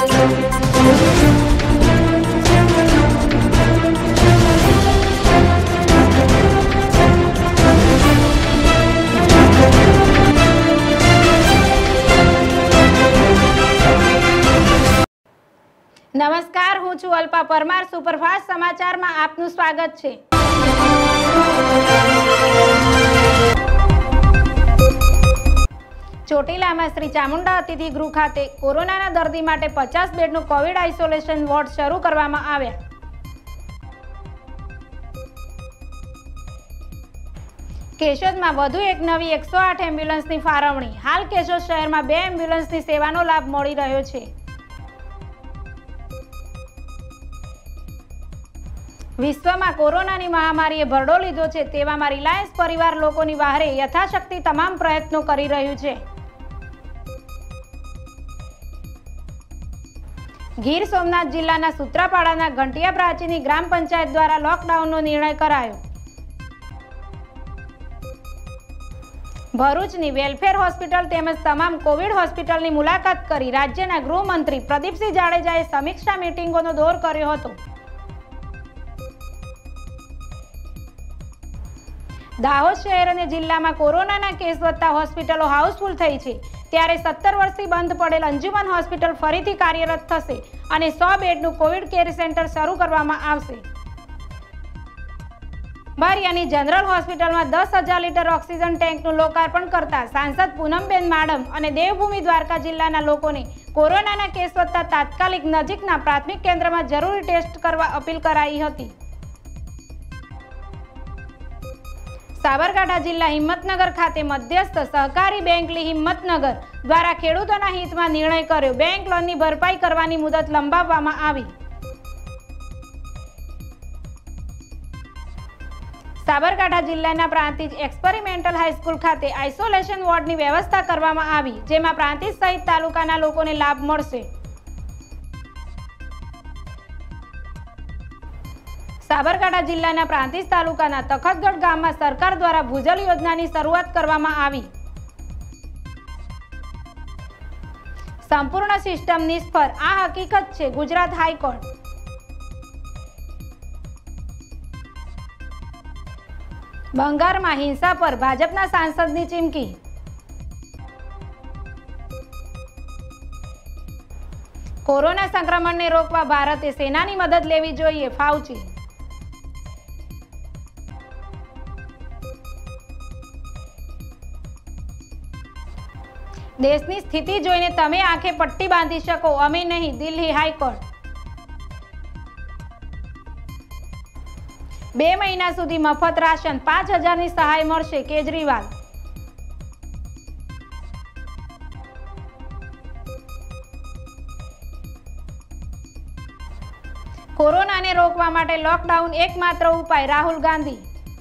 नमस्कार, हूँ छू अल्पा परमार। सुपरफास्ट समाचार में आपનું स्वागत है। ચોટીલા में श्री चामुंडा अतिथि गृह खाते कोरोना दर्दी माटे 50 बेडનું कोविड आइसोलेशन वोर्ड शुरू करवामां આવ્યા। केशोद में વધુ एक नवी 108 एम्ब्युलन्स की फाळवणी। हाल केशोद शहर में 2 एम्ब्युलन्स की सेवानो लाभ मळी रह्यो छे। विश्व में कोरोना महामारीए भरडो लीधो छे, तेवामां रिलायंस परिवार लोकोनी वहारे यथाशक्ति तमाम प्रयत्नों करी रह्यु छे। गीर सोमनाथ जिल्लाना सूत्रापाड़ाना घंटिया प्राचीनी ग्राम पंचायत द्वारा लॉकडाउननो निर्णय करायो। भरूचनी वेलफेर होस्पिटल तेमज तमाम कोविड होस्पिटलनी मुलाकात करी राज्यना गृहमंत्री प्रदीपसिंह जाडेजाए समीक्षा मीटिंगोनो दौर कर्यो हतो। दाहोद शहर और जिल्ला में कोरोना केस वधता होस्पिटलों हाउसफुल थई छे, त्यारे 70 वर्षथी बंध पड़ेल अंजुमन होस्पिटल फरीथी कार्यरत थशे अने 100 बेडनुं कोविड केर सेंटर शरू करवामां आवशे। बारियानी जनरल होस्पिटल में 10,000 लीटर ऑक्सीजन टेंकनुं लोकार्पण करता सांसद पूनमबेन माडम और देवभूमि द्वारका जिल्लाना लोकोने कोरोना केस वधता तात्कालिक नजीकना प्राथमिक केन्द्र में जरूरी टेस्ट करवा अपील कराई हती। साबरकांठा जिल्ला हिम्मतनगर खाते मध्यस्थ सहकारी बैंक हिम्मतनगर द्वारा खेडूतोना हित में निर्णय कर्यो। बैंक लोननी भरपाई करवानी मुदत लंबाववामां आवी। साबरकांठा जिल्लाना प्रांतिज एक्सपेरिमेंटल हाईस्कूल खाते आइसोलेशन वोर्डनी व्यवस्था करवामां आवी, जेमां प्रांतिज सहित तालुकाना लोकोने लाभ मळशे। साबरकांठा जिल्लाना प्रांतिज तालुकाना तखतगढ़ गाम में सरकार द्वारा भूजल योजना की शुरुआत करवामां आवी। संपूर्ण सिस्टम निष्फळ आ हकीकत छे गुजरात हाईकोर्ट। बंगार में हिंसा पर भाजपना सांसदनी चीमकी। कोरोना संक्रमण ने रोकवा भारते सेनानी मदद लेवी जोईए, फाउची। देशनी स्थिति जोईने तमे आंखे पट्टी बांधी शको, अमे नहीं, दिल्ही हाईकोर्ट। 2 महीना सुधी मफत राशन, 5,000 ની सहाय मळशे, केजरीवाल। कोरोना ने रोकवा माटे लॉकडाउन एकमात्र उपाय, राहुल गांधी।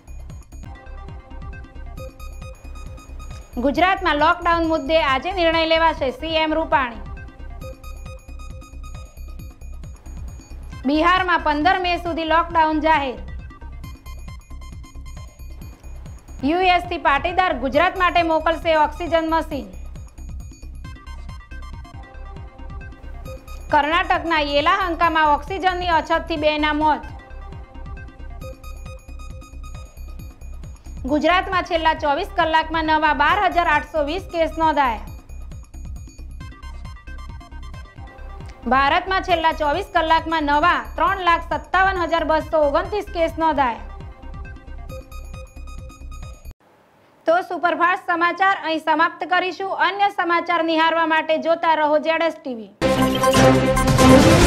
गुजरात में लॉकडाउन मुद्दे आज निर्णय लेवाशे, सीएम रूपाणी। बिहार में 15 मे सुधी लॉकडाउन जाहिर। यूएस थी पाटीदार गुजरात माटे मोकलशे ऑक्सीजन मशीन। कर्नाटकना येलाहंका में ऑक्सीजन की अछत थी 2 ना मौत। गुजरात में छेल्ला 24 कलाक में नवा 12,820 केस नोंधाया। भारत में छेल्ला 24 कलाक में नवा 3,57,229 केस नोंधाया। तो सुपरफास्ट समाचार अहीं समाप्त करीशुं। अन्य समाचार निहारवा माटे जोता रहो ZSTV।